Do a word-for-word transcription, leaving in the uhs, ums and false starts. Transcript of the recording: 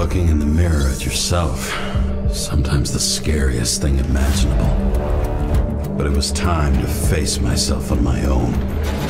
Looking in the mirror at yourself, sometimes the scariest thing imaginable. But it was time to face myself on my own.